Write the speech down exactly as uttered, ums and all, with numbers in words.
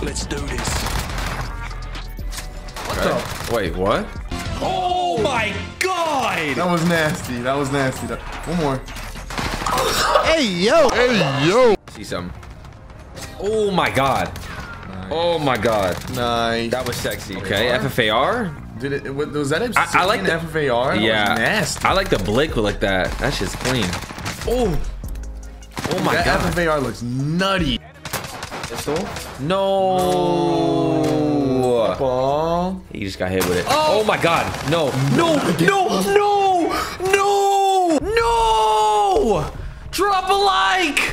Let's do this. What okay. the? Wait, what? Oh my god! That was nasty. That was nasty. That... One more. Hey, yo. Hey, yo. See something. Oh my god. Nice. Oh my god. Nice. That was sexy. Okay, F F A R. Did it? Was that it? I, I like the F F A R. Yeah. That was nasty. I like the Blake like that. That shit's clean. Oh. Oh my that god. F F A R looks nutty. Pistol? No. Ball. He just got hit with it. Oh, oh my god. No. No. No. No. No. No. Drop a like.